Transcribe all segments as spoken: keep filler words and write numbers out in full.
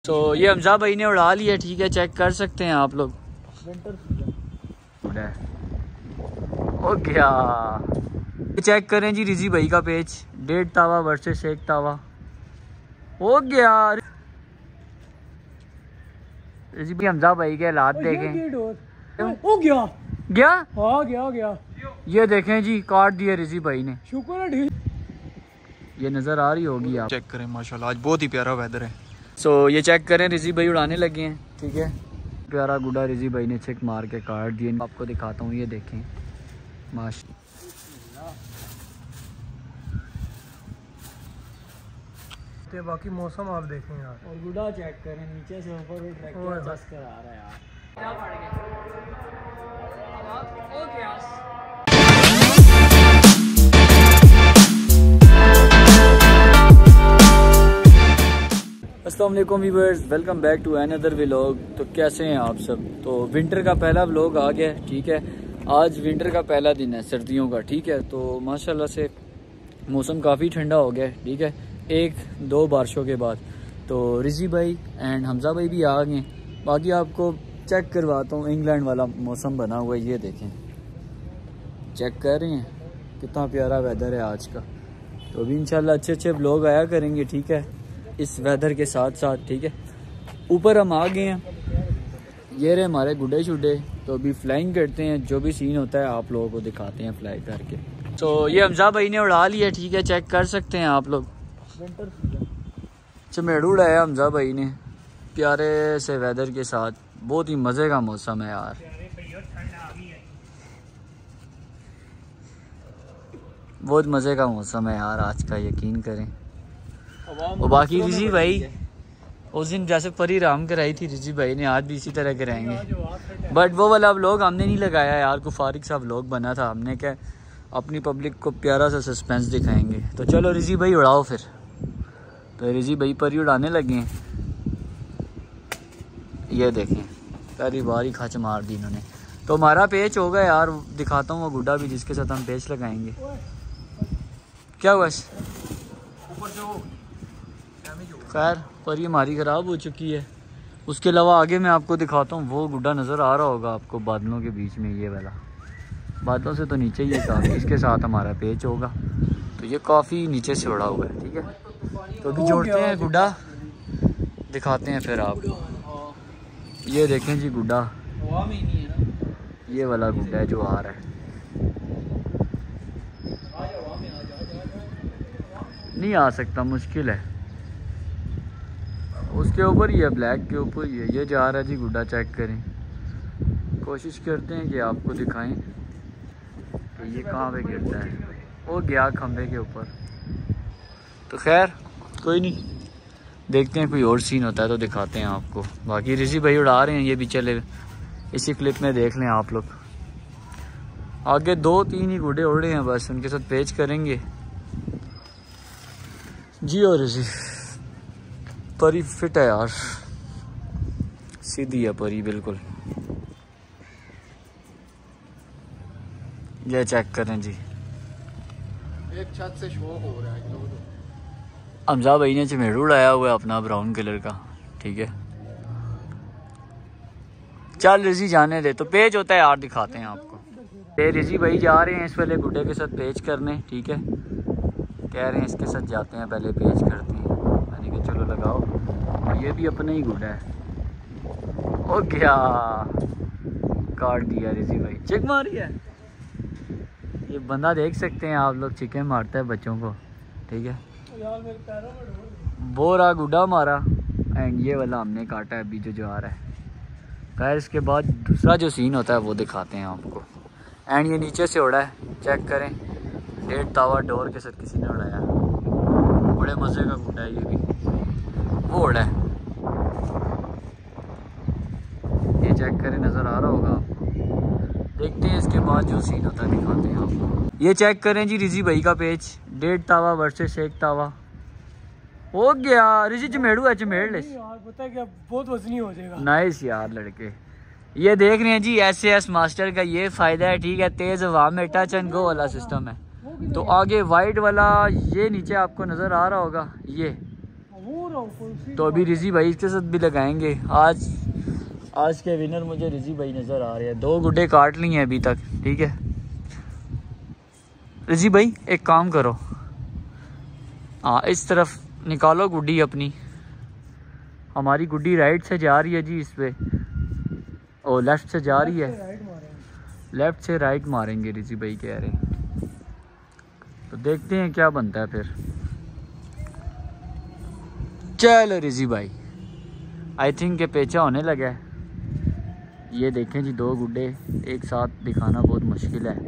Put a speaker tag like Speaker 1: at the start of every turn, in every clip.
Speaker 1: तो ये हमजा भाई ने उड़ा लिया, ठीक है, चेक कर सकते हैं आप लोग। ओ गया, चेक करें जी रिजी भाई का पेज, डेढ़ तावा वर्सेस एक तावा। हो गया रिजी भाई, हमजा भाई के हालात देखें।
Speaker 2: हो गया
Speaker 1: गया
Speaker 2: हाँ गया गया
Speaker 1: ये देखें जी, काट दिया रिजी भाई ने।
Speaker 2: शुक्र है,
Speaker 1: ये नज़र आ रही होगी, आप
Speaker 3: चेक करें माशाल्लाह आज बहुत ही प्यारा वेदर है।
Speaker 1: सो so, ये चेक करें रिजी भाई उड़ाने लगे हैं, ठीक है। प्यारा गुड्डा रिजी भाई ने छिक मार के काट दिए। आपको दिखाता हूँ, ये देखें माशा।
Speaker 2: तो बाकी मौसम आप देखें यार,
Speaker 1: और गुड्डा चेक करें नीचे से ऊपर ट्रैक्टर बस कर आ रहा है यार। क्या पड़ गया? अस्सलाम वालेकुम viewers, welcome back to another vlog. तो कैसे हैं आप सब? तो विंटर का पहला व्लॉग आ गया है, ठीक है। आज विंटर का पहला दिन है सर्दियों का, ठीक है। तो माशाल्लाह से मौसम काफ़ी ठंडा हो गया है, ठीक है, एक दो बारिशों के बाद। तो रिजी भाई एंड हमजा भाई भी आ गए। बाकी आपको चेक करवाता हूँ, इंग्लैंड वाला मौसम बना हुआ है, ये देखें, चेक कर रहे हैं कितना प्यारा वेदर है आज का। तो अभी इंशाल्लाह अच्छे अच्छे व्लॉग आया करेंगे, ठीक है, इस वेदर के साथ साथ, ठीक है। ऊपर हम आ गए हैं, ये रहे हमारे गुड्डे शुड्डे। तो अभी फ्लाइंग करते हैं, जो भी सीन होता है आप लोगों को दिखाते हैं फ्लाई करके। तो ये हमजा भाई ने उड़ा लिया, ठीक है, चेक कर सकते हैं आप लोग। चमेड़ उड़ाया हमजा भाई ने प्यारे से वेदर के साथ। बहुत ही मज़े का मौसम है यार। बहुत मज़े का मौसम है यार आज का, यकीन करें। और बाकी रिजी भाई उस दिन जैसे परी राम कराई थी रिजी भाई ने, आज भी इसी तरह कराएंगे। बट वो वाला व्लॉग हमने नहीं लगाया यार, कुफारिक सा व्लॉग बना था। हमने क्या अपनी पब्लिक को प्यारा सा सस्पेंस दिखाएंगे। तो चलो रिजी भाई उड़ाओ फिर। तो रिजी भाई परी उड़ाने लगे हैं, ये देखें, पहली बार ही खच मार दी इन्होंने। तो हमारा पेच होगा यार, दिखाता हूँ वो गुड्डा भी जिसके साथ हम पेच लगाएंगे। क्या हुआ? खैर परी हमारी ख़राब हो चुकी है। उसके अलावा आगे मैं आपको दिखाता हूँ, वो गुड्डा नज़र आ रहा होगा आपको बादलों के बीच में, ये वाला। बादलों से तो नीचे ही है काफ़ी, इसके साथ हमारा पेच होगा। तो ये काफ़ी नीचे से उड़ा हुआ है, ठीक है। तो अभी जोड़ते हैं गुड्डा, दिखाते हैं फिर आपको। ये देखें जी गुड्डा, ये वाला गुड्डा है जो आ रहा है। नहीं आ सकता, मुश्किल है। उसके ऊपर ही है, ब्लैक के ऊपर ही है, ये जा रहा है जी गुड्डा। चेक करें, कोशिश करते हैं कि आपको दिखाएं कि ये कहाँ पे गिरता है। वो गया खंबे के ऊपर। तो खैर कोई नहीं, देखते हैं कोई और सीन होता है तो दिखाते हैं आपको। बाकी रिजी भाई उड़ा रहे हैं, ये भी चले इसी क्लिप में देख लें आप लोग। आगे दो तीन ही गुड्डे उड़ रहे हैं बस, उनके साथ पेच करेंगे जी। और रिजी परी फिट है यार, सीधी है परी बिल्कुल। ये चेक करें जी,
Speaker 3: एक छत से शो हो रहा है।
Speaker 1: हमजा भाई ने चमेड़ उड़ाया हुआ है अपना ब्राउन कलर का, ठीक है। चल रिजी जाने दे। तो पेज होता है यार, दिखाते हैं आपको। ये रिजी भाई जा रहे हैं इस वाले गुड्डे के साथ पेच करने, ठीक है। कह रहे हैं इसके साथ जाते हैं, पहले पेच करते हैं। मैंने कहा चलो लगाओ। और ये भी अपना ही गुड्डा है। ओ गया, काट दिया रिजी भाई, चिक मारी है। ये बंदा देख सकते हैं आप लोग, चिकन मारता है बच्चों को, ठीक है। बोरा गुड्डा मारा एंड ये वाला हमने काटा है अभी जो जो आ रहा है। खैर इसके बाद दूसरा जो सीन होता है वो दिखाते हैं आपको। एंड ये नीचे से उड़ा है, चेक करें, डेढ़ तावा डोर के साथ किसी ने उड़ाया। बड़े मज़े का गुड्डा है ये भी, वो उड़ा है। ये चेक करें, नज़र आ रहा होगा आपको। देखते हैं इसके बाद जो सीन होता है दिखाते हैं आपको। ये चेक करें जी रिजी भाई का पेज, डेढ़ तावा वर्सेस एक तावा। हो गया रिजी, चमेड़ू है, चमेड़ ले
Speaker 2: यार पता है क्या, बहुत वजनी हो जाएगा।
Speaker 1: नाइस यार लड़के। ये देख रहे हैं जी एस एस मास्टर का ये फ़ायदा है, ठीक है, तेज़ हवा में टच एंड गो वाला सिस्टम है। तो आगे वाइट वाला ये नीचे आपको नज़र आ रहा होगा, ये
Speaker 2: रहा हूँ कौन सी।
Speaker 1: तो अभी रिजी भाई इसके साथ भी लगाएंगे। आज आज के विनर मुझे रिजी भाई नज़र आ रहे हैं। दो गुड्डे काट ली हैं अभी तक, ठीक है। रिजी भाई एक काम करो, हाँ इस तरफ निकालो गुड्डी अपनी। हमारी गुड्डी राइट से जा रही है जी इस पे, और लेफ्ट से जा रही है। लेफ्ट से राइट मारेंगे रिजी भाई कह रहे हैं। तो देखते हैं क्या बनता है फिर। चलो रिजी भाई, आई थिंक के पेचा होने लगा है। ये देखें जी, दो गुड्डे एक साथ दिखाना बहुत मुश्किल है।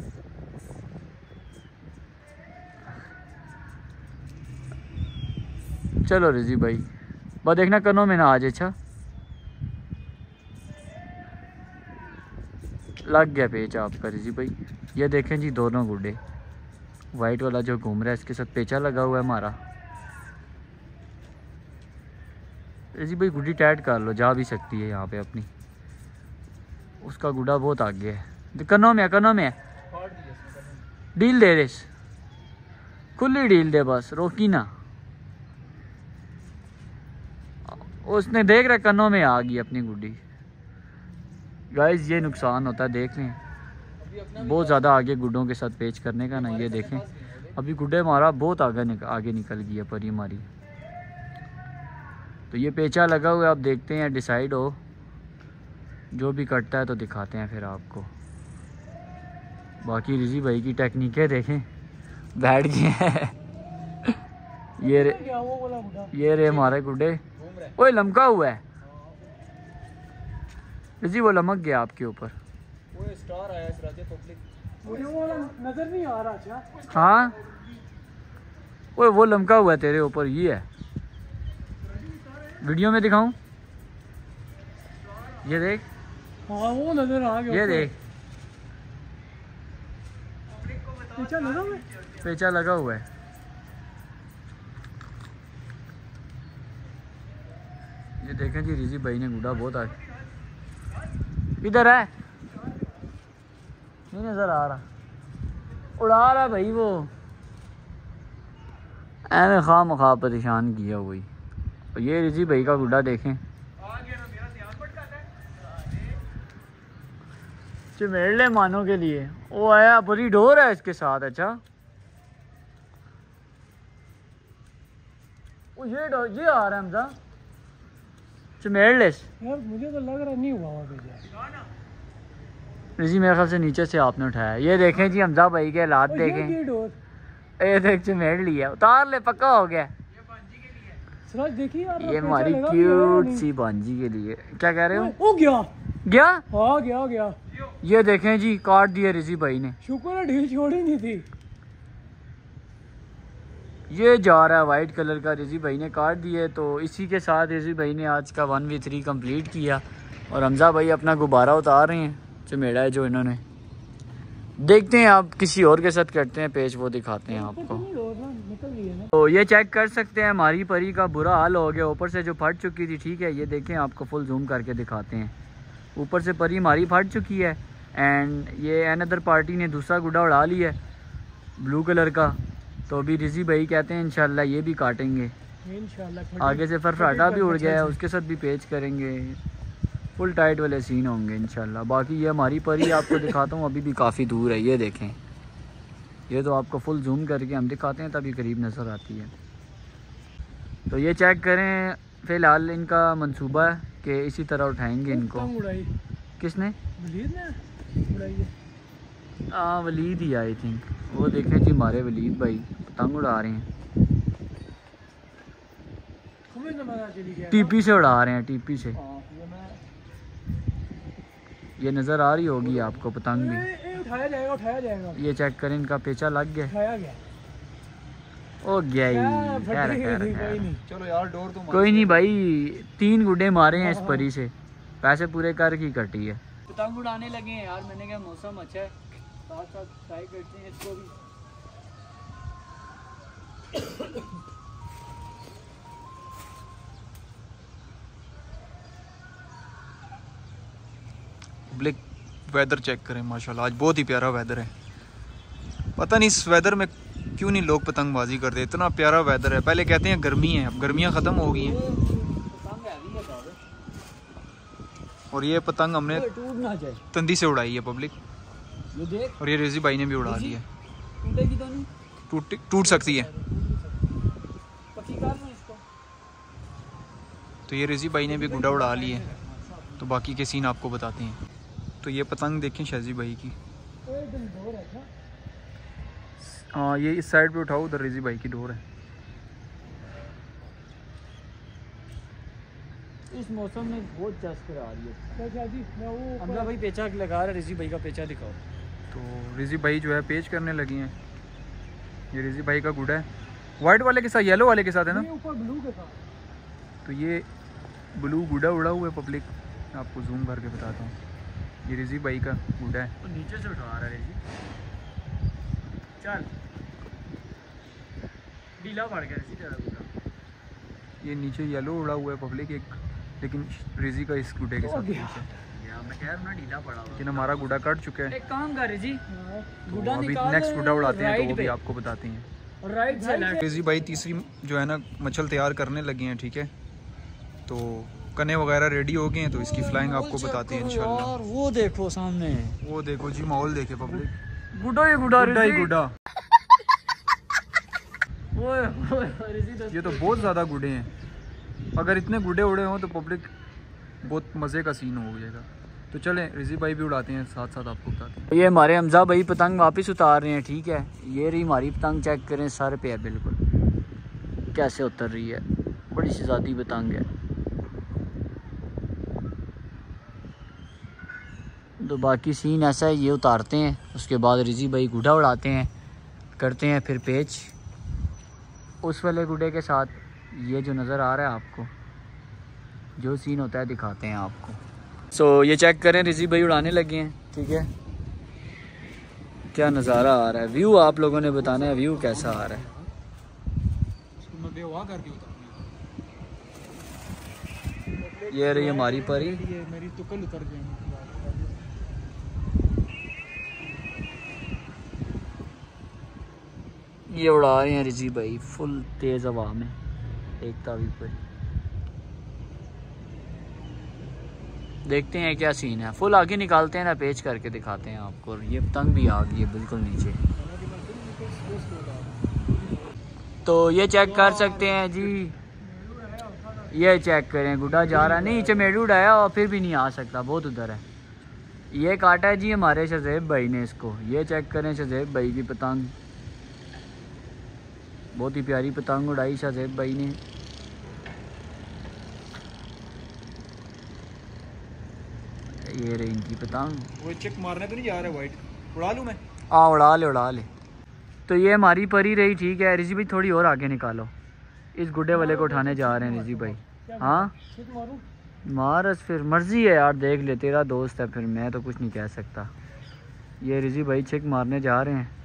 Speaker 1: चलो रिजी भाई, बस देखना कनो में ना आज। अच्छा लग गया पेचा आपका रिजी भाई। ये देखें जी दोनों गुड्डे, वाइट वाला जो घूम रहा है इसके साथ पेचा लगा हुआ है हमारा। रिजी भाई गुड्डी टाइट कर लो, जा भी सकती है यहाँ पे अपनी। उसका गुड्डा बहुत आगे है। कनो में कनो में डील दे रेस, खुली डील दे बस, रोकी ना। उसने देख रहा कन्नों में आ गई अपनी गुड्डी। गाइस ये नुकसान होता है, देख लें बहुत ज़्यादा आगे गुड्डों के साथ पेच करने का ना। ये देखें अभी गुड्डे हमारा बहुत आगे निक, आगे निकल गई है परी हमारी। तो ये पेचा लगा हुआ है, आप देखते हैं डिसाइड हो जो भी कटता है तो दिखाते हैं फिर आपको। बाकी रिजी भाई की टेक्निकें देखें, बैठ गए हैं। ये रे ये रे हमारे गुड्डे। ओए लमका हुआ है जी, वो लमक गया आपके ऊपर।
Speaker 2: वो स्टार आया इस रात पब्लिक, मुझे वो नजर नहीं आ रहा। अच्छा
Speaker 1: हाँ ओए वो लमका हुआ है तेरे ऊपर। ये है, वीडियो में दिखाऊं? ये देख,
Speaker 2: हाँ वो नजर आ गया।
Speaker 1: ये देख
Speaker 2: पेचा लगा हुआ है,
Speaker 1: पेचा लगा हुआ है। ये देखें जी रिजी भाई ने गुड्डा बहुत आगे। इधर है, नहीं नजर आ रहा, उड़ा रहा भाई वो। ऐने खा मखा परेशान किया वही। और ये रिजी भाई का गुड्डा देखें, चिमेड़ले मानो के लिए वो आया। बड़ी डोर है इसके साथ। अच्छा वो ये डोर ये आ रहा है हमजा चमेड़लेस।
Speaker 2: यार मुझे तो लग रहा नहीं हुआ वहाँ पे।
Speaker 1: रिजी मेरे ख्याल से नीचे से आपने उठाया। ये देखें जी हमजा भाई के हालात देखें। ये देख चमेड़ लिया, उतार ले, पक्का हो गया।
Speaker 2: देखिए
Speaker 1: ये हमारी क्यूट सी भांजी के लिए। क्या कह रहे हो?
Speaker 2: ओ गया
Speaker 1: गया
Speaker 2: हाँ गया गया।
Speaker 1: ये देखें जी काट दिया रिजी भाई ने।
Speaker 2: शुक्र है ढील छोड़ी नहीं थी।
Speaker 1: ये जा रहा है वाइट कलर का, रिजी भाई ने काट दिए। तो इसी के साथ रिजी भाई ने आज का वन वी थ्री कम्प्लीट किया। और हमजा भाई अपना गुब्बारा उतार रहे हैं, चमेड़ा है जो इन्होंने। देखते हैं आप किसी और के साथ करते हैं पेच, वो दिखाते हैं आपको। तो ये चेक कर सकते हैं हमारी परी का बुरा हाल हो गया, ऊपर से जो फट चुकी थी। ठीक है, ये देखें आपको फुल जूम करके दिखाते हैं। ऊपर से परी हमारी फट चुकी है। एंड ये अनदर पार्टी ने दूसरा गुड्डा उड़ा लिया है ब्लू कलर का। तो अभी रिजी भाई कहते हैं इंशाल्लाह ये भी काटेंगे इंशाल्लाह। आगे से फरफराटा भी उड़ गया है, उसके साथ भी पेच करेंगे। फुल टाइट वाले सीन होंगे इंशाल्लाह। बाकी ये हमारी परी आपको दिखाता हूँ, अभी भी काफ़ी दूर है। ये देखें, ये तो आपको फुल जूम करके हम दिखाते हैं तभी करीब नज़र आती है। तो ये चेक करें, फ़िलहाल इनका मंसूबा है कि इसी तरह उठाएंगे इनको। किसने? हाँ वलीद ही आई थिंक। वो देखें जी हमारे वलीद भाई पतंग उड़ा रहे हैं, टीपी से उड़ा रहे हैं, टीपी से। ये नज़र आ रही होगी आपको पतंग भी।
Speaker 2: उठाया जाएगा उठाया जाएगा।
Speaker 1: ये चेक करें, इनका पेचा लग गया।
Speaker 2: उठाया गया
Speaker 1: ओ गया ही। खैर खैर खैर
Speaker 3: चलो यार डोर तो
Speaker 1: कोई नहीं भाई, तीन गुड्डे मारे हैं इस परी से, पैसे पूरे कर की कटी है। पतंग उड़ाने लगे हैं यार। मैंने कहा मौसम अच्छा है, साथ साथ ट्राई करते हैं इसको भी।
Speaker 3: पब्लिक वेदर चेक करें, माशाल्लाह आज बहुत ही प्यारा वेदर है। पता नहीं इस वेदर में
Speaker 4: क्यों नहीं लोग पतंगबाजी करते? इतना प्यारा वेदर है। पहले कहते हैं गर्मी है, अब गर्मियाँ ख़त्म हो गई हैं। और ये पतंग हमने तंदी से उड़ाई है पब्लिक, और ये रेजी भाई ने भी उड़ा ली है। टूट टूट सकती है। तो ये रेजी भाई ने भी गुड्डा उड़ा ली है। तो बाकी के सीन आपको बताते हैं। तो ये पतंग देखें शाजी भाई की। हाँ, ये इस साइड पे उठाओ, उधर रेजी भाई की डोर है।
Speaker 1: इस मौसम में बहुत चस्क आ रही है। हमजा भाई पेचा लगा रहा है, रिजी भाई का पेचा दिखाओ।
Speaker 4: तो रिजी भाई जो है पेच करने लगी हैं। ये रिजी भाई का गुड्डा है, वाइट वाले के साथ, येलो वाले के साथ है ना,
Speaker 2: ऊपर ब्लू के साथ।
Speaker 4: तो ये ब्लू गुड्डा उड़ा हुआ है पब्लिक। आपको जूम करके बताता हूँ। ये रिजी भाई का गुड्डा है।
Speaker 1: तो नीचे से उठा रहा है रिजी, चल ढीला पड़ गया रिजी तेरा गुड्डा।
Speaker 4: ये नीचे येलो उड़ा हुआ है पब्लिक एक, लेकिन रिजी का इस गुड्डे के साथ पीछे।
Speaker 1: मैं कह रहा हूं ना ढीला पड़ा हुआ।
Speaker 4: लेकिन हमारा गुड्डा कट चुका है।
Speaker 1: एक काम कर रिजी,
Speaker 4: तो
Speaker 1: गुड्डा
Speaker 4: अभी
Speaker 1: निकाल,
Speaker 4: नेक्स्ट गुड्डा उड़ाते हैं, तो वो भी
Speaker 1: पे।
Speaker 4: आपको बताते हैं।
Speaker 1: राइट से लेफ्ट।
Speaker 4: रिजी भाई तीसरी जो है ना मछल तैयार करने लगे हैं, ठीक है। तो कने वगैरह रेडी हो गए हैं, तो इसकी फ्लाइंग आपको बताते हैं इंशाल्लाह।
Speaker 1: और वो देखो सामने,
Speaker 4: वो देखो जी, माहौल देखे पब्लिक।
Speaker 1: गुड्डा ही गुड्डा,
Speaker 4: गुड्डा ही गुड्डा।
Speaker 1: ओए ओए रिजी,
Speaker 4: ये तो बहुत ज़्यादा गुड्डे हैं। अगर इतने गुड्डे उड़े हों तो पब्लिक बहुत मज़े का सीन हो जाएगा। तो चलें रिजी भाई भी उड़ाते हैं, साथ साथ आपको बताते हैं।
Speaker 1: ये हमारे हमजा भाई पतंग वापस उतार रहे हैं, ठीक है। ये रही हमारी पतंग, चेक करें सर पे है बिल्कुल कैसे उतर रही है। बड़ी शहजादी पतंग है। तो बाकी सीन ऐसा है, ये उतारते हैं, उसके बाद रिजी भाई गुड्डा उड़ाते हैं, करते हैं फिर पेच उस वाले गुड्डे के साथ। ये जो नज़र आ रहा है आपको, जो सीन होता है दिखाते हैं आपको। सो so, ये चेक करें, रिजी भाई उड़ाने लगे हैं, ठीक है। क्या नज़ारा आ रहा है, व्यू आप लोगों ने बताना है व्यू कैसा आ रहा है। ये रही हमारी परी।
Speaker 2: मेरी तुकल उतर गई।
Speaker 1: ये उड़ा रहे हैं रिजी भाई फुल तेज़ हवा में एक तावी पर। देखते हैं क्या सीन है। फुल आगे निकालते हैं ना, पेच करके दिखाते हैं आपको। ये पतंग भी आ गई है बिल्कुल नीचे। तो ये चेक कर सकते हैं जी, ये चेक करें, गुड्डा जा रहा है। नहीं, चमेड़ू उड़ाया और फिर भी नहीं आ सकता, बहुत उधर है। ये काटा है जी हमारे शज़ेब भाई ने इसको। ये चेक करें शज़ेब भाई की पतंग, बहुत ही प्यारी पतंग उड़ाई शज़ेब भाई ने। ये रही इनकी पतंग।
Speaker 4: वो चेक मारने तो नहीं जा रहा वाइट, उड़ा लूँ मैं?
Speaker 1: हाँ उड़ा ले उड़ा ले। तो ये हमारी परी रही, ठीक है। रिजी भाई थोड़ी और आगे निकालो, इस गुड्डे वाले को उठाने जा रहे हैं रिजी भाई। हाँ मारस, फिर मर्जी है यार, देख ले, तेरा दोस्त है, फिर मैं तो कुछ नहीं कह सकता। ये रिजी भाई चेक मारने जा रहे हैं।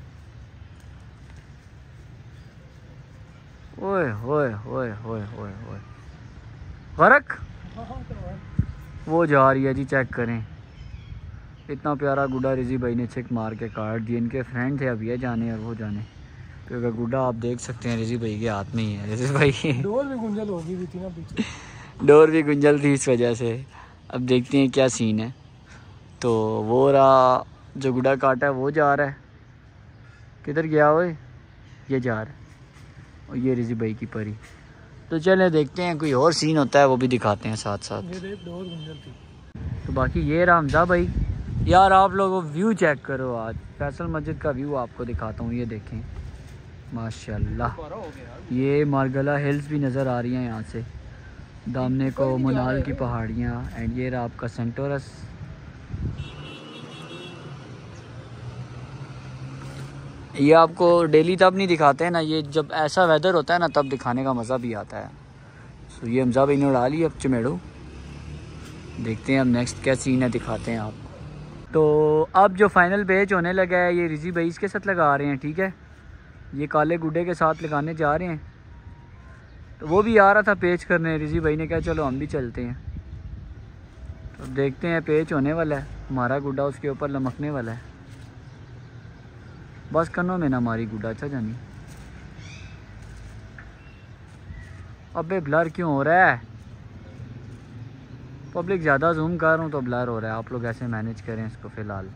Speaker 1: ओए होए होए होए होए होए, गरक वो जा रही है जी, चेक करें। इतना प्यारा गुड्डा रिजी भाई ने चेक मार के काट दिया। इनके फ्रेंड थे, अब ये जाने और वो जाने, क्योंकि गुड्डा आप देख सकते हैं रिजी भाई के हाथ में ही है। रिजी भाई
Speaker 2: डोर भी गुंजल हो गई थी ना पीछे,
Speaker 1: डोर भी गुंजल थी इस वजह से। अब देखते हैं क्या सीन है। तो वो रहा जो गुड्डा काटा है, वो जा रहा है। किधर गया वो? ये जा रहा है, और ये रिजी भाई की परी। तो चले देखते हैं, कोई और सीन होता है वो भी दिखाते हैं साथ साथ।
Speaker 2: ये डोर गुंजल थी।
Speaker 1: तो बाकी ये रहा हमजा भाई। यार आप लोगों व्यू चेक करो, आज फैसल मस्जिद का व्यू आपको दिखाता हूँ। ये देखें माशाल्लाह, ये मारगला हिल्स भी नज़र आ रही हैं यहाँ से, दामने को मनाल की पहाड़ियाँ। एंड ये रहा आपका सेंटोरस। ये आपको डेली तब नहीं दिखाते हैं ना, ये जब ऐसा वेदर होता है ना तब दिखाने का मज़ा भी आता है। सो ये हमजा भाई ने उड़ा ली अब चमेड़ो। देखते हैं अब नेक्स्ट क्या सीन है, दिखाते हैं आपको। तो अब जो फाइनल बेच होने लगा है, ये रिजी भाई इसके साथ लगा रहे हैं, ठीक है। ये काले गुड्डे के साथ लगाने जा रहे हैं। तो वो भी आ रहा था पेच करने, रिजी भाई ने कहा चलो हम भी चलते हैं। तो देखते हैं, पेच होने वाला है, हमारा गुड्डा उसके ऊपर लमकने वाला है। बस कन्नों में ना हमारी गुड्डा, अच्छा जानी। अबे ब्लर क्यों हो रहा है पब्लिक? ज़्यादा जूम कर रहा हूँ तो ब्लर हो रहा है। आप लोग ऐसे मैनेज करें इसको फ़िलहाल।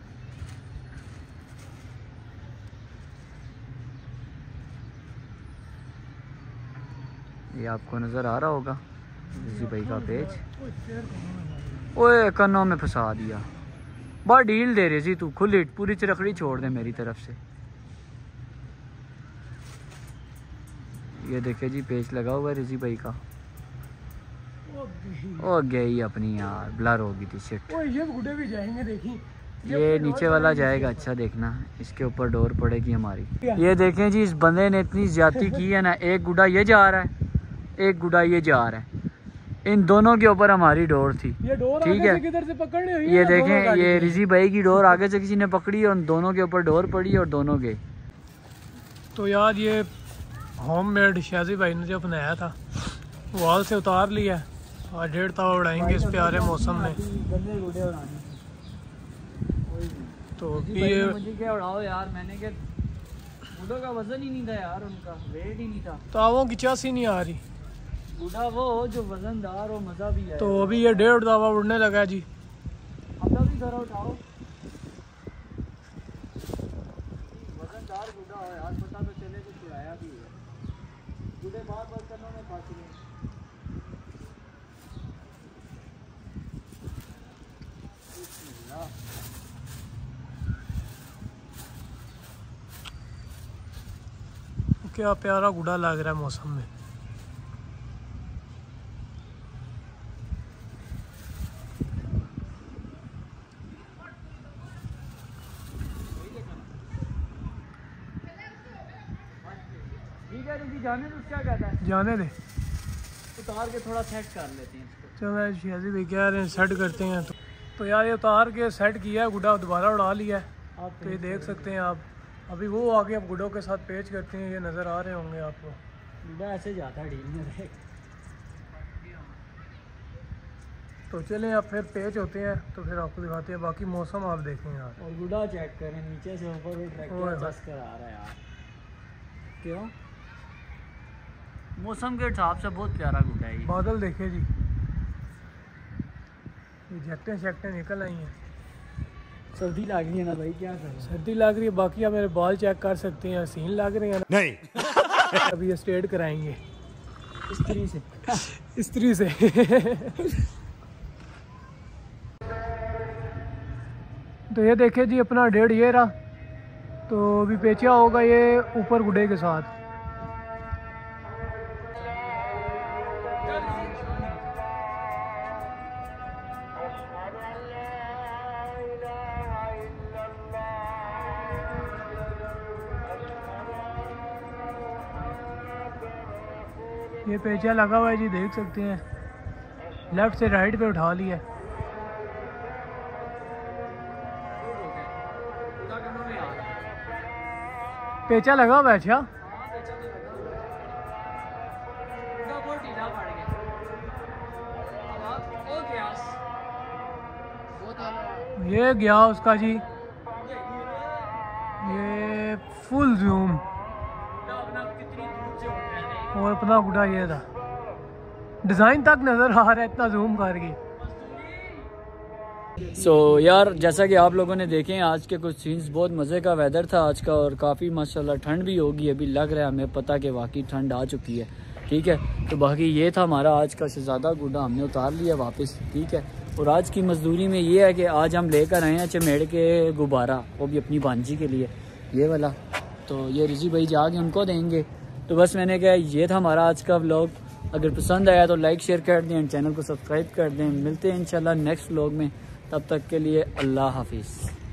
Speaker 1: ये आपको नज़र आ रहा होगा रिजी भाई का पेज। ओए कन्नों में फंसा दिया। बड़ा डील दे रिजी तू, खुली पूरी चरखड़ी छोड़ दे मेरी तरफ से। ये देखे जी पेज लगा हुआ है रिजी भाई का। ओ गई अपनी यार, ब्लर होगी थी शिट।
Speaker 2: ये गुड्डे भी जाएंगे देखी।
Speaker 1: ये नीचे वाला जाएगा, अच्छा देखना इसके ऊपर डोर पड़ेगी हमारी। ये देखें जी इस बंदे ने इतनी ज्यादती की है ना, एक गुड्डा ये जा रहा है, एक गुड्डा ये जा रहा है। इन दोनों के ऊपर हमारी डोर थी,
Speaker 2: ये डोर
Speaker 1: ठीक है।
Speaker 2: किधर से पकड़नी हुई
Speaker 1: ये देखें ये रिजी भाई की डोर आगे से किसी ने पकड़ी और दोनों के ऊपर डोर पड़ी और दोनों गए।
Speaker 2: तो यार ये होम मेड शाजी भाई ने जो बनाया था वॉल से उतार लिया। आज डेढ़ तवा उड़ाएंगे इस प्यारे मौसम में। तो ये
Speaker 1: मुझे क्या उड़ाओ यार, मैंने क्या गुड्डों का वजन ही नहीं था यार, उनका वेट ही नहीं था।
Speaker 2: तावों की चासी नहीं आ रही।
Speaker 1: गुड्डा वो हो जो वजनदार हो, मजा भी है।
Speaker 2: तो अभी ये डेढ़ तवा उड़ने लगा जी।
Speaker 1: अपना भी जरा उठाओ, वजनदार गुड्डा हो यार, पता तो चले कुछ उड़ाया भी है। गुड्डे बार बार करने में फंस गए।
Speaker 2: क्या प्यारा गुड्डा लग रहा है मौसम में।
Speaker 1: ठीक है रुकी जाने दो, क्या कहता है?
Speaker 2: जाने दे,
Speaker 1: उतार के थोड़ा सेट कर लेते हैं इसको।
Speaker 2: चलो शाजी भाई कह रहे हैं सेट करते हैं। तो, तो यार ये उतार के सेट किया है, गुड्डा दोबारा उड़ा लिया है।
Speaker 1: आप
Speaker 2: तो ये देख सकते हैं आप। अभी वो आगे अब गुड्डों के साथ पेच करते हैं, ये नज़र आ रहे होंगे आपको।
Speaker 1: गुड्डा ऐसे जाता है ढील में।
Speaker 2: तो चलें अब फिर पेच होते हैं तो फिर आपको दिखाते हैं। बाकी मौसम आप देखें यार।
Speaker 1: और गुड्डा चेक करें नीचे से ऊपर वो ट्रैक्टर बस कर आ रहा है यार। क्यों? मौसम के हिसाब से बहुत प्यारा गुड्डा है ये।
Speaker 2: बादल देखे जी, ये जैकटें शैकटें निकल आई हैं।
Speaker 1: सर्दी लग रही है ना भाई, क्या करें?
Speaker 2: सर्दी लग रही है। बाकी आप मेरे बाल चेक कर सकते हैं, हसीन लग रहे हैं
Speaker 3: नहीं।
Speaker 2: अभी ये स्ट्रेट कराएंगे
Speaker 1: इस्त्री से।
Speaker 2: इस्त्री से। तो ये देखे जी अपना डेढ़ ये रहा। तो अभी पेचा होगा ये ऊपर गुड्डे के साथ। ये पेचा लगा हुआ है जी, देख सकते हैं। लेफ्ट से राइट पे उठा लिया। पेचा लगा हुआ है। अच्छा ये गया उसका जी, ये फुल जूम। और अपना गुड्डा ये था, डिज़ाइन तक नज़र आ रहा है इतना जूम करके।
Speaker 1: सो so, यार जैसा कि आप लोगों ने देखे हैं आज के कुछ सीन्स, बहुत मज़े का वेदर था आज का और काफ़ी माशाल्लाह ठंड भी होगी। अभी लग रहा है हमें पता कि वाकई ठंड आ चुकी है, ठीक है। तो बाकी ये था हमारा आज का शहजादा गुड्डा, हमने उतार लिया वापस, ठीक है। और आज की मजदूरी में ये है कि आज हम लेकर आए हैं चमेड़ के गुब्बारा, वो भी अपनी भांजी के लिए, ये वाला। तो ये रिजी भाई जाके उनको देंगे। तो बस मैंने कहा ये था हमारा आज का व्लॉग। अगर पसंद आया तो लाइक शेयर कर दें, चैनल को सब्सक्राइब कर दें। मिलते हैं इंशाल्लाह नेक्स्ट व्लॉग में, तब तक के लिए अल्लाह हाफिज़।